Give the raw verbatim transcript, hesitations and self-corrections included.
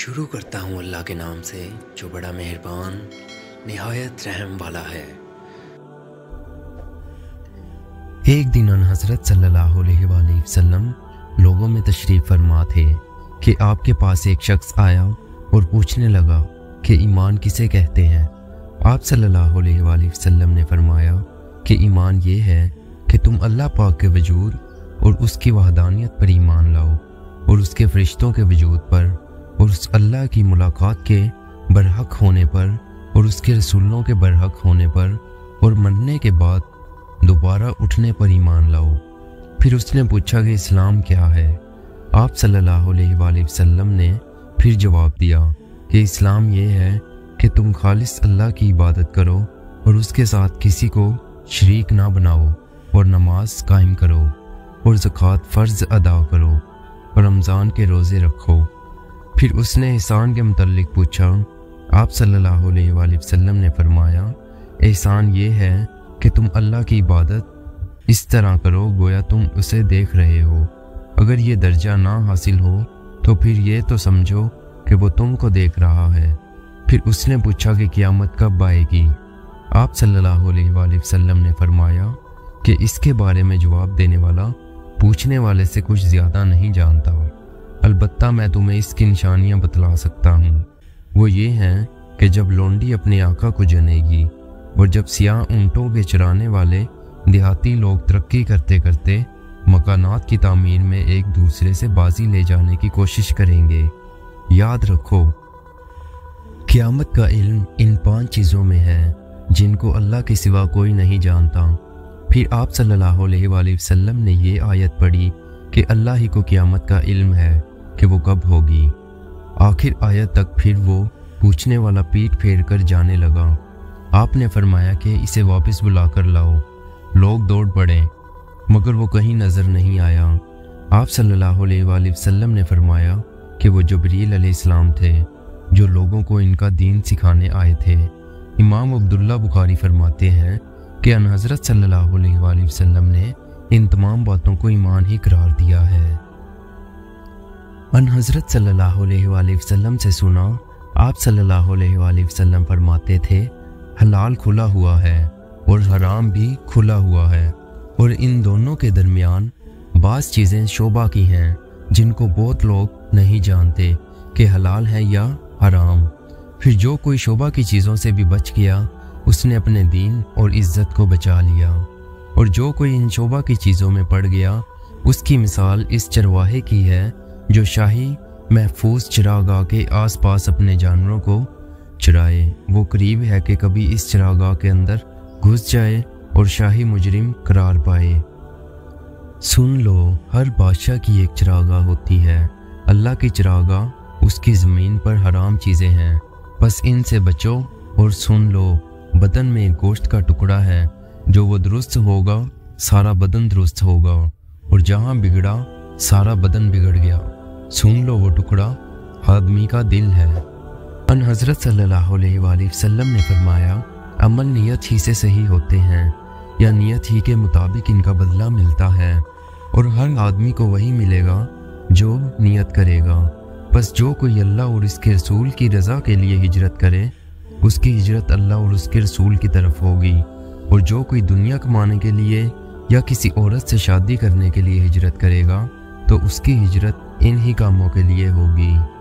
शुरू करता हूँ अल्लाह के नाम से जो बड़ा मेहरबान निहायत रहम वाला है। एक दिन अन हज़रत सल्लल्लाहु अलैहि वसल्लम लोगों में तशरीफ़ फरमा थे कि आपके पास एक शख्स आया और पूछने लगा कि ईमान किसे कहते हैं। आप सल्लल्लाहु अलैहि वसल्लम ने फरमाया कि ईमान ये है कि तुम अल्लाह पाक के वजूद और उसकी वहदानियत पर ईमान लाओ और उसके फरिश्तों के वजूद पर और उस अल्लाह की मुलाकात के बरहक होने पर और उसके रसूलों के बरहक होने पर और मरने के बाद दोबारा उठने पर ईमान लाओ। फिर उसने पूछा कि इस्लाम क्या है। आप सल्लल्लाहु अलैहि वसल्लम ने फिर जवाब दिया कि इस्लाम ये है कि तुम खालिस अल्लाह की इबादत करो और उसके साथ किसी को शरीक ना बनाओ और नमाज कायम करो और ज़कात फ़र्ज अदा करो और रमज़ान के रोज़े रखो। फिर उसने एहसान के मुतल्लिक पूछा। आप सल्लल्लाहु अलैहि वसल्लम ने फरमाया एहसान ये है कि तुम अल्लाह की इबादत इस तरह करो गोया तुम उसे देख रहे हो। अगर ये दर्जा ना हासिल हो तो फिर ये तो समझो कि वो तुमको देख रहा है। फिर उसने पूछा कि क़यामत कब आएगी। आप सल्लल्लाहु अलैहि वसल्लम ने फरमाया कि इसके बारे में जवाब देने वाला पूछने वाले से कुछ ज़्यादा नहीं जानता। अलबत्ता मैं तुम्हें इसकी निशानियां बतला सकता हूँ। वो ये हैं कि जब लोंडी अपने आका को जनेगी और जब सियाह ऊँटों के चराने वाले देहाती लोग तरक्की करते करते मकानात की तामीर में एक दूसरे से बाजी ले जाने की कोशिश करेंगे। याद रखो क़यामत का इल्म इन पांच चीज़ों में है जिनको अल्लाह के सिवा कोई नहीं जानता। फिर आप सल्लल्लाहु अलैहि वसल्लम ने ये आयत पढ़ी कि अल्लाह ही को क़यामत का इल्म है कि वो कब होगी। आखिर आयत तक फिर वो पूछने वाला पीठ फेर कर जाने लगा। आपने फरमाया कि इसे वापस बुला कर लाओ। लोग दौड़ पड़े मगर वो कहीं नज़र नहीं आया। आप सल्लल्लाहु अलैहि वसल्लम ने फरमाया कि वो जबरील अलैहिस्सलाम थे जो लोगों को इनका दीन सिखाने आए थे। इमाम अब्दुल्ला बुखारी फरमाते हैं कि अन हज़रत सल्लल्लाहु अलैहि वसल्लम ने इन तमाम बातों को ईमान ही करार दिया है। अन हज़रत सल्लल्लाहु अलैहि वसल्लम से सुना। आप सल्लल्लाहु अलैहि वसल्लम फरमाते थे हलाल खुला हुआ है और हराम भी खुला हुआ है और इन दोनों के दरमियान बाज़ चीज़ें शोभा की हैं जिनको बहुत लोग नहीं जानते कि हलाल है या हराम। फिर जो कोई शोभा की चीज़ों से भी बच गया उसने अपने दीन और इज़्ज़त को बचा लिया और जो कोई इन शोभा की चीज़ों में पड़ गया उसकी मिसाल इस चरवाहे की है जो शाही महफूज चरागाह के आसपास अपने जानवरों को चराए। वो करीब है कि कभी इस चरागाह के अंदर घुस जाए और शाही मुजरिम करार पाए। सुन लो हर बादशाह की एक चरागाह होती है। अल्लाह की चरागाह उसकी ज़मीन पर हराम चीज़ें हैं बस इनसे बचो। और सुन लो बदन में एक गोश्त का टुकड़ा है जो वो दुरुस्त होगा सारा बदन दुरुस्त होगा और जहाँ बिगड़ा सारा बदन बिगड़ गया। सुन लो वो टुकड़ा आदमी का दिल है। अन हज़रत सल्लल्लाहु अलैहि वसल्लम ने फरमाया अमल नियत ही से सही होते हैं या नियत ही के मुताबिक इनका बदला मिलता है और हर आदमी को वही मिलेगा जो नियत करेगा। बस जो कोई अल्लाह और इसके रसूल की रज़ा के लिए हिजरत करे उसकी हिजरत अल्लाह और उसके रसूल की तरफ होगी और जो कोई दुनिया कमाने के लिए या किसी औरत से शादी करने के लिए हिजरत करेगा तो उसकी हिजरत इन्हीं कामों के लिए होगी।